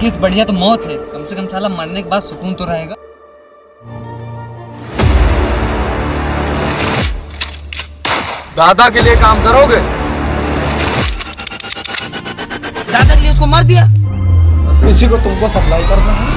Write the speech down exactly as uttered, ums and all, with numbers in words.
जिंदगी से बढ़िया तो मौत है, कम से कम साला मरने के बाद सुकून तो रहेगा। दादा के लिए काम करोगे? दादा के लिए उसको मार दिया। इसी को तुमको सप्लाई करना है।